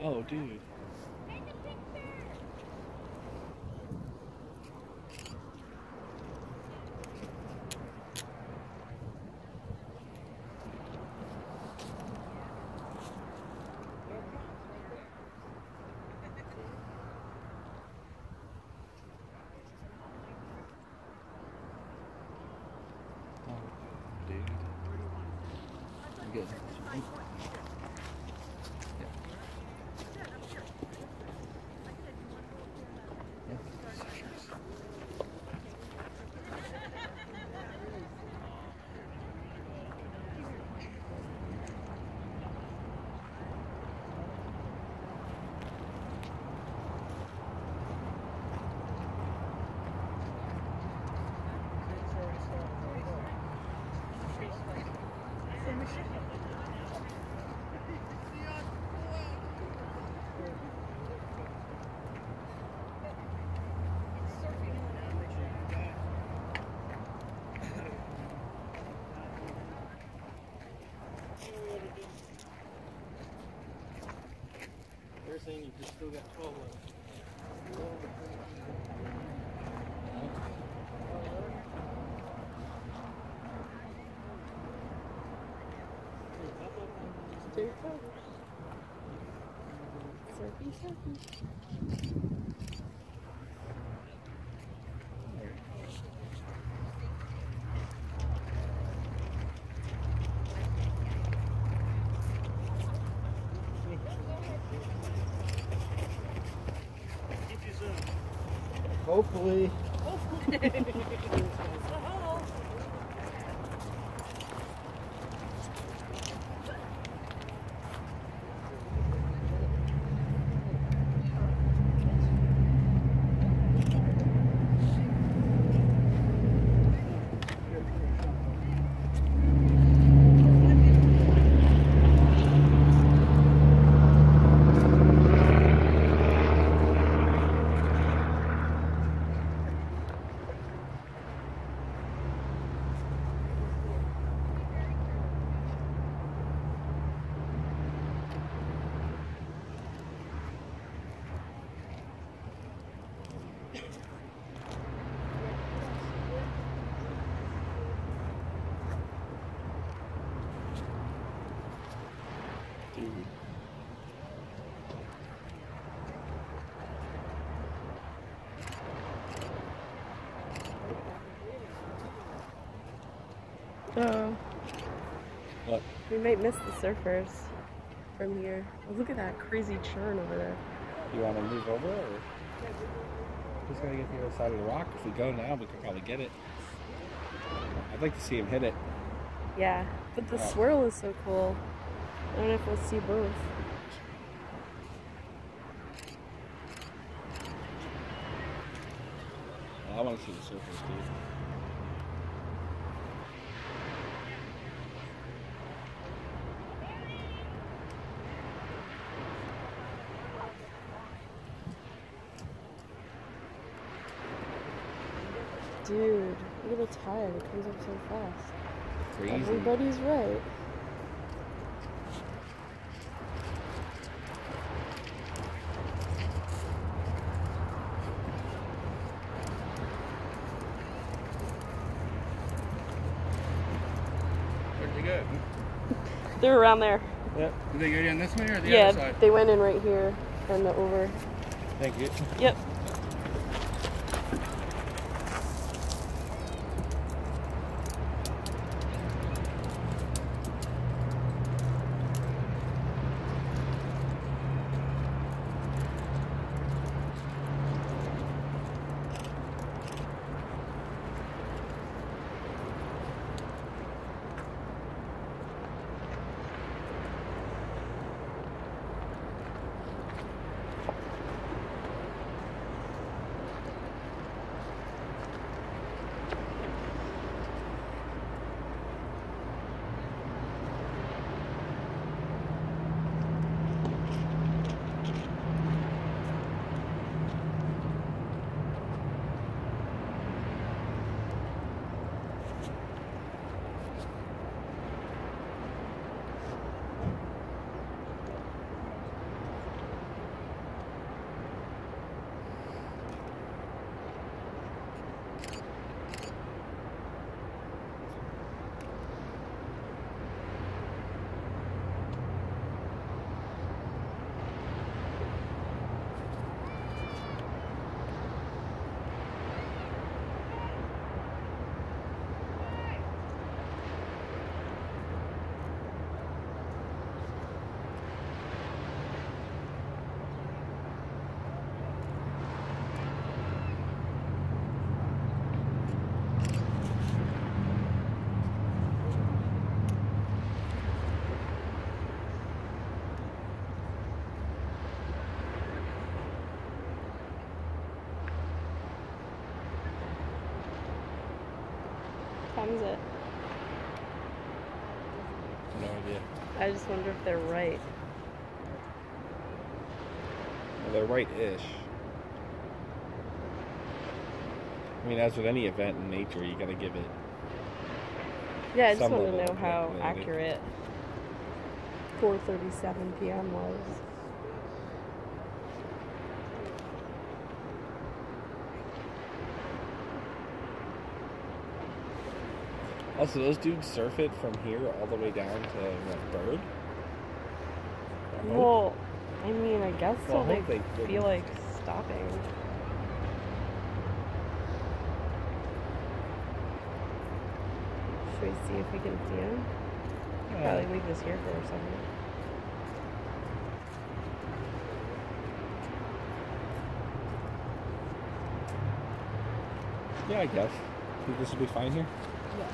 Oh, dude. Good. They're saying you still got 12 left. Surfy, surfy. Hopefully. Oh. What? We might miss the surfers from here. Oh, look at that crazy churn over there. You want to move over, or who's gonna get the other side of the rock? If we go now, we could probably get it. I'd like to see him hit it. Yeah, but the swirl is so cool. I don't know if we'll see both. Well, I want to see the surfers, dude. Dude, look at the tide. It comes up so fast. Crazy. Everybody's right. Where'd they go? They're around there. Yep. Did they go down this way or the Yeah, other side? they went in right here and over. Thank you. Yep. time is it? No idea. I just wonder if they're right. Well, they're right-ish. I mean, as with any event in nature, you gotta give it. Yeah, I just Some want to level know of how accurate. accurate 4:37 p.m. was. Also, those dudes surf it from here all the way down to what, Bird? I hope. Well, I mean, I guess Well, I so. hope They they feel wouldn't. like stopping. Should we see if we can see him? Probably leave this here for a second. Yeah, I guess. Think this will be fine here? Yeah.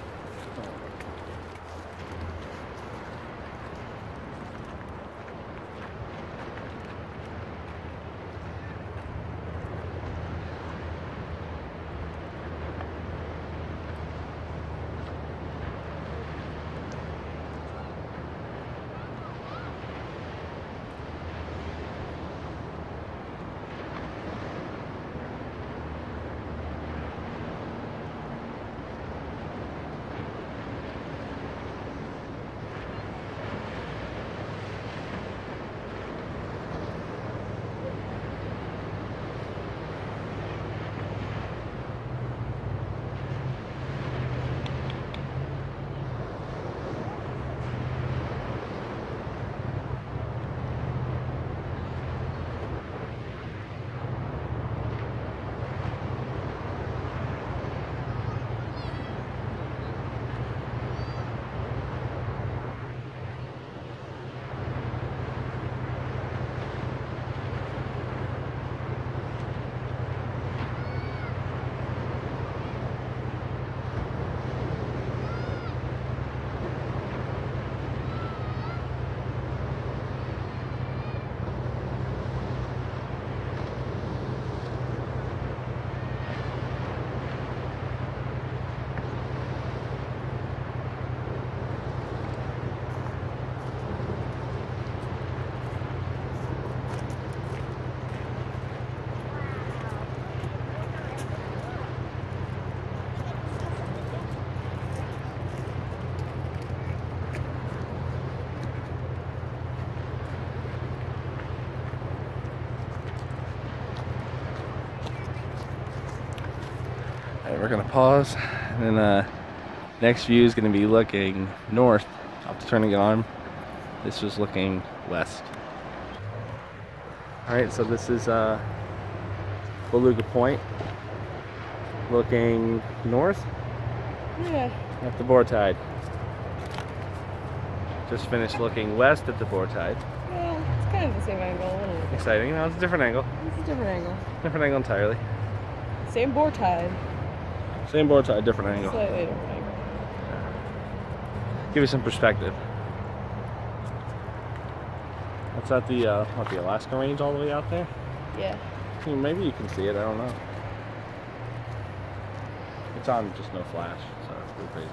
Alright, we're gonna pause, and then next view is gonna be looking north. After turning it on, this was looking west. Alright, so this is Beluga Point, looking north Yeah. at the Boar Tide. Just finished looking west at the Boar Tide. Well, it's kind of the same angle. I don't know. Exciting. No, it's a different angle. It's a different angle. Different angle entirely. Same boar tide. Same Boar Tide, different angle. Slightly different angle. Give you some perspective. That's at the what, the Alaska Range all the way out there? Yeah. Maybe you can see it, I don't know. It's on just no flash, so it's pretty crazy.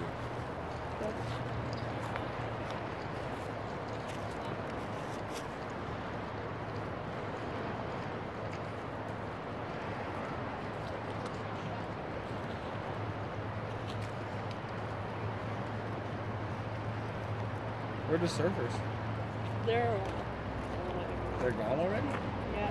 Where are the surfers? They're. They're gone already? Yeah.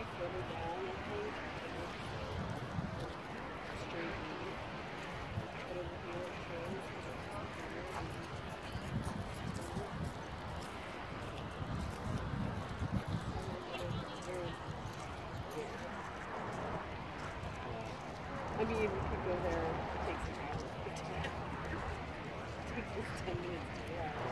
further down, I think. Straight east. But over here it shows. I mean, we could go there and take some hours. Take this 10 minutes to get out.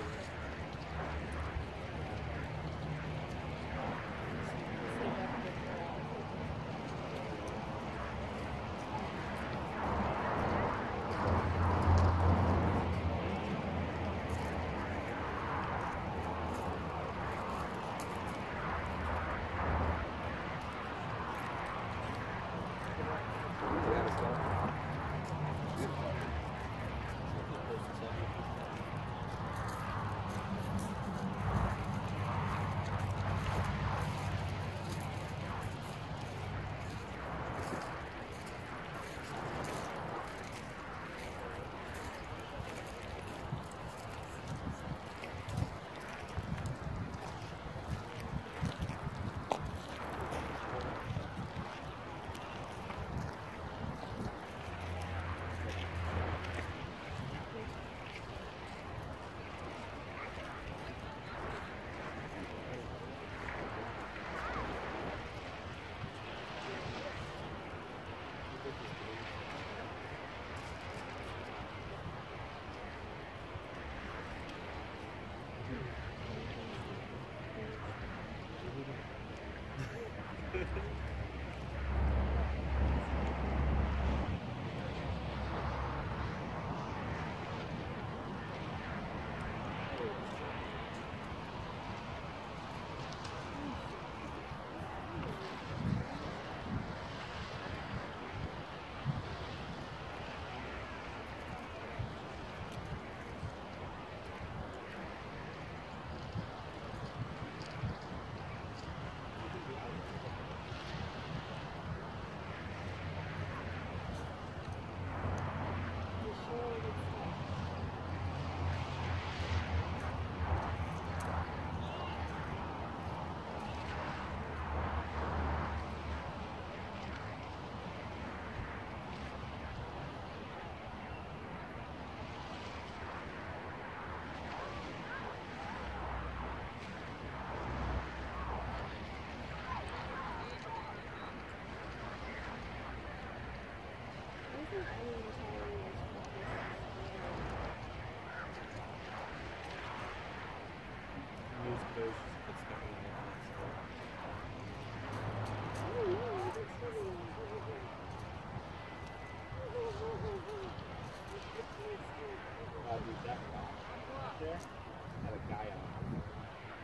Had a guy on it.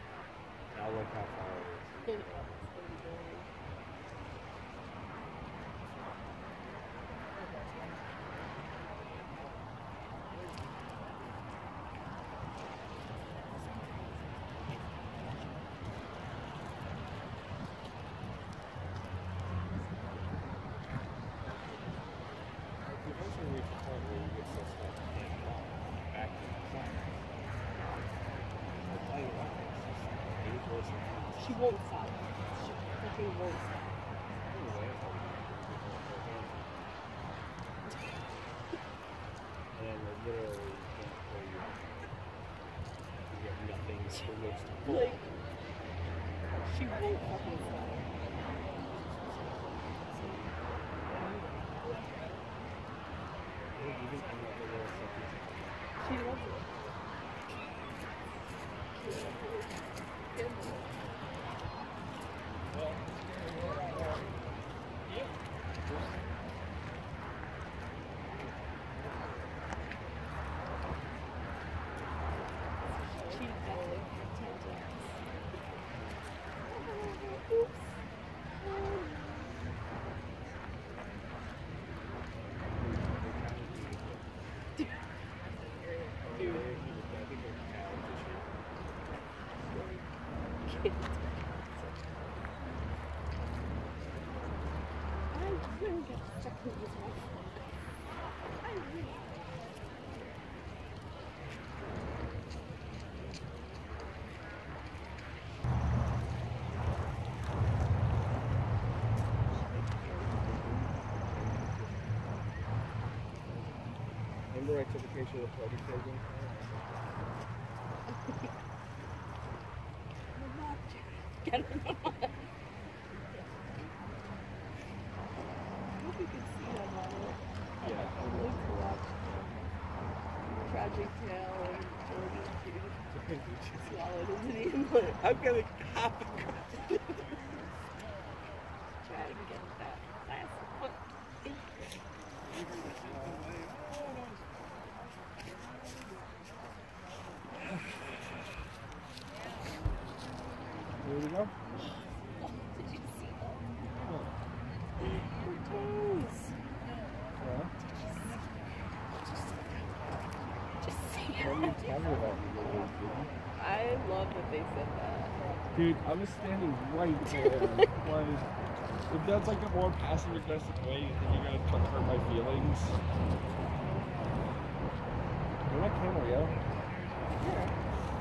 Now look how far it is. Eventually reach a point where you get so stuck you can't walk back to the front. I'll tell you what, it's just dangerous and fast. She won't stop. She fucking won't stop. Anyway, and then literally you can't pull you up. You get nothing for which to pull. Like, she won't fucking stop. Even I'm not the little second. She loves it. She definitely pretends to. Oops. I couldn't get stuck with this one. I really. the rectification of the party program. Get him on. I hope you can see them on it. Yeah. I'd like to watch Tragic Tale and Jordan too. Swallowed into the inlet. I'm gonna cop. Try to get that last one. Here we go. Did you see them? Her toes. Yeah. Just see What are you them. talking about? I love that they said that. Dude, I was standing right there. Like, if that's like a more passive aggressive way, you think you're gonna try to hurt my feelings? Where's my camera, yo? Yeah.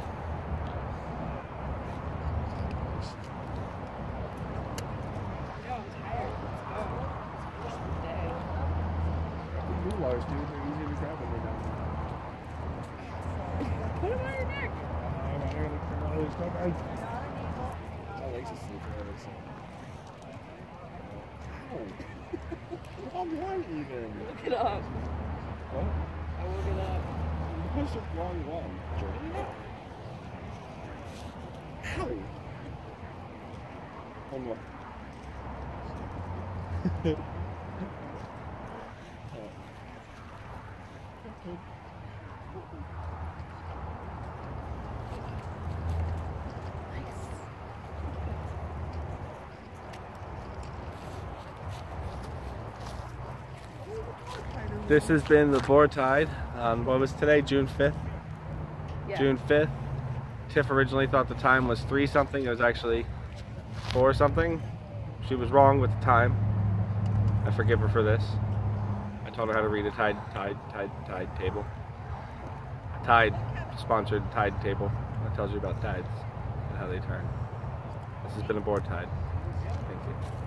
No, I'm tired. Let's go. It's the first day. These rulers, dude, they're easy to grab when they're down there. Put them on your neck. I'm not gonna come out of this stuff. My legs are sleeping over so. Ow. Wrong one even. Look it up. What? I will look it up. You pushed the wrong one, jerk. Ow. One more. This has been the Boar Tide on, what was today, June 5th? Yeah. June 5th. Tiff originally thought the time was 3 something. It was actually 4 something. She was wrong with the time. I forgive her for this. I told her how to read a tide table. Tide sponsored tide table. That tells you about tides and how they turn. This has been a Boar Tide. Thank you.